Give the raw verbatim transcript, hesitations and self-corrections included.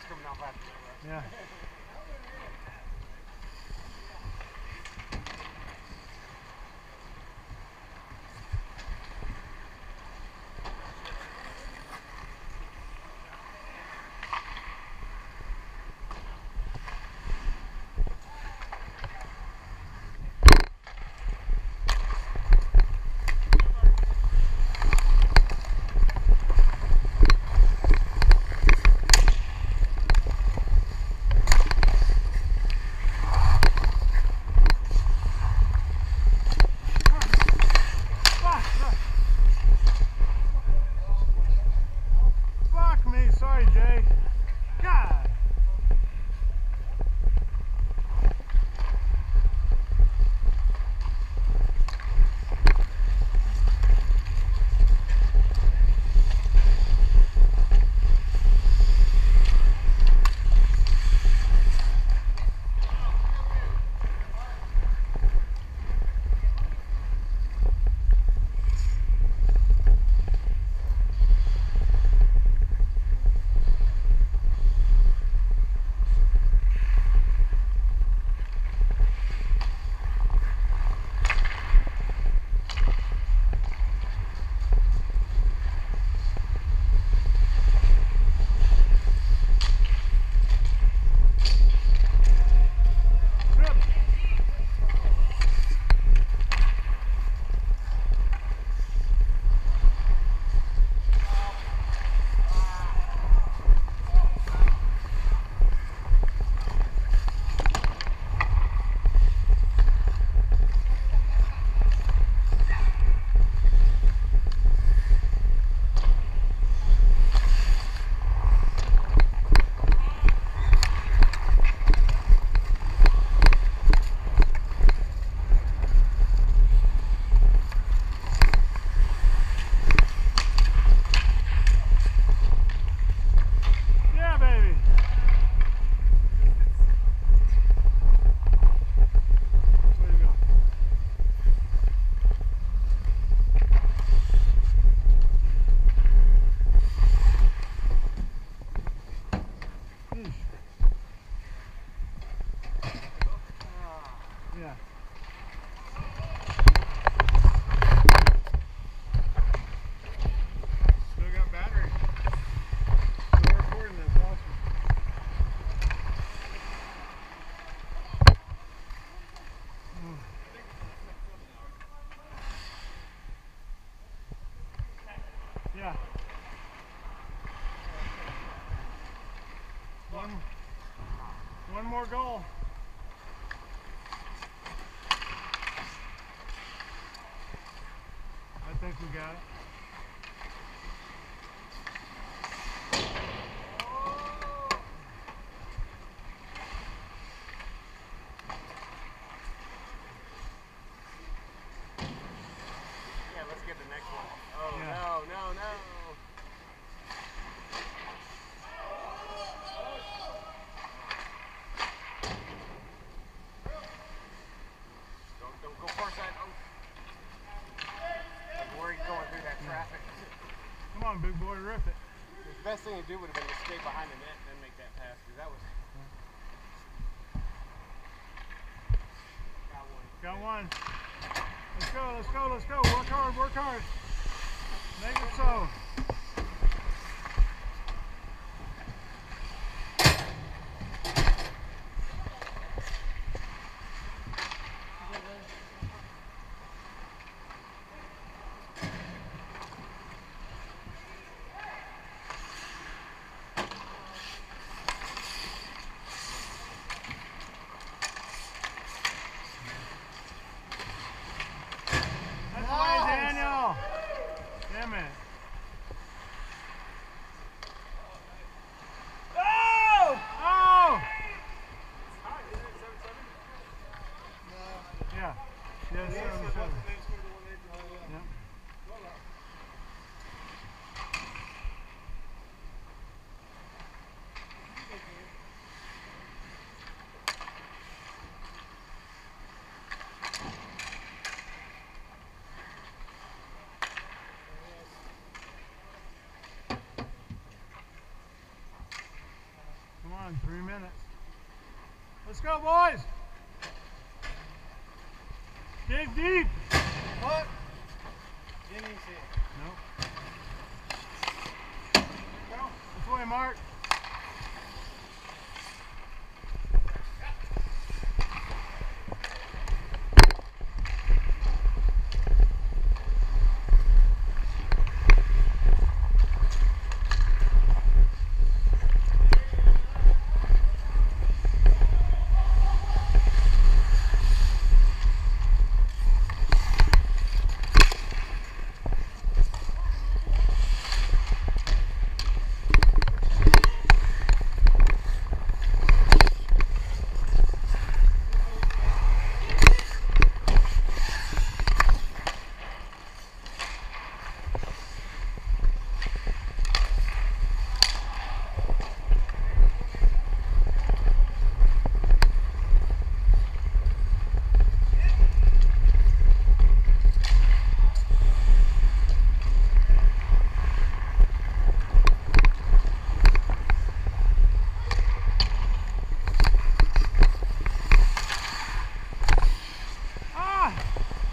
he's coming off after that. Yeah. Sorry, Jay. God. Yeah. Still got battery. Still recording, that's awesome. Yeah. One, one more goal. I think we got it. Yeah, let's get the next one. Oh, Yeah. no, no, no. Don't, don't go far side. Oh. I'm worried going through that traffic. Come on, big boy, rip it. The best thing to do would have been to stay behind the net and then make that pass, because that was... Got one. Got one. Let's go, let's go, let's go. Work hard, work hard. Make it so. That's why, Daniel. Damn it. on, three minutes. Let's go, boys. Dig deep. What? Didn't even see it. Nope. Go. This way, Mark.